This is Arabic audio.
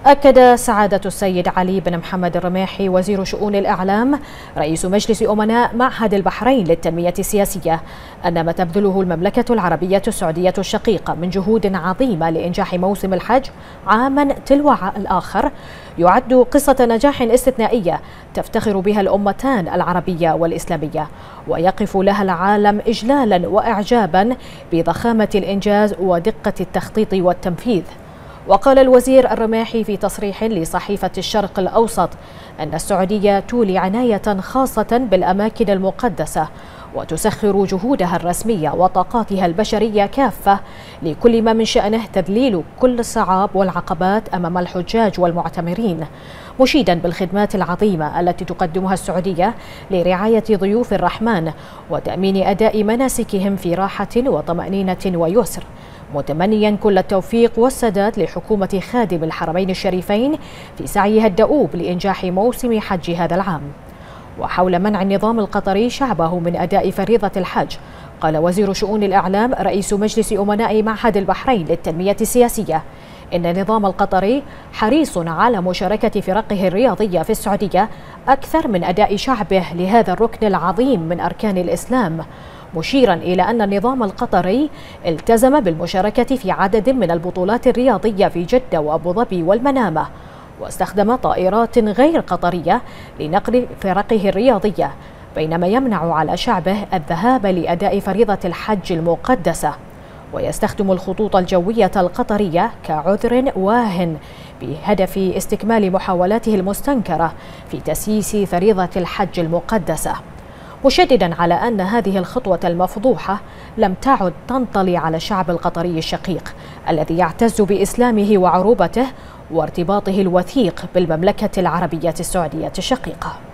أكد سعادة السيد علي بن محمد الرماحي وزير شؤون الإعلام رئيس مجلس أمناء معهد البحرين للتنمية السياسية أن ما تبذله المملكة العربية السعودية الشقيقة من جهود عظيمة لإنجاح موسم الحج عاما تلو الآخر يعد قصة نجاح استثنائية تفتخر بها الأمتان العربية والإسلامية، ويقف لها العالم إجلالا وإعجابا بضخامة الإنجاز ودقة التخطيط والتنفيذ. وقال الوزير الرماحي في تصريح لصحيفة الشرق الأوسط أن السعودية تولي عناية خاصة بالأماكن المقدسة وتسخر جهودها الرسمية وطاقاتها البشرية كافة لكل ما من شأنه تذليل كل الصعاب والعقبات أمام الحجاج والمعتمرين، مشيدا بالخدمات العظيمة التي تقدمها السعودية لرعاية ضيوف الرحمن وتأمين أداء مناسكهم في راحة وطمأنينة ويسر، متمنيا كل التوفيق والسداد لحكومة خادم الحرمين الشريفين في سعيها الدؤوب لإنجاح موسم حج هذا العام. وحول منع النظام القطري شعبه من أداء فريضة الحج، قال وزير شؤون الإعلام رئيس مجلس أمناء معهد البحرين للتنمية السياسية إن النظام القطري حريص على مشاركة فرقه الرياضية في السعودية أكثر من أداء شعبه لهذا الركن العظيم من أركان الإسلام، مشيرا إلى أن النظام القطري التزم بالمشاركة في عدد من البطولات الرياضية في جدة وأبو ظبي والمنامة، واستخدم طائرات غير قطرية لنقل فرقه الرياضية، بينما يمنع على شعبه الذهاب لأداء فريضة الحج المقدسة، ويستخدم الخطوط الجوية القطرية كعذر واهن بهدف استكمال محاولاته المستنكرة في تسييس فريضة الحج المقدسة، مشددا على أن هذه الخطوة المفضوحة لم تعد تنطلي على الشعب القطري الشقيق الذي يعتز بإسلامه وعروبته وارتباطه الوثيق بالمملكة العربية السعودية الشقيقة.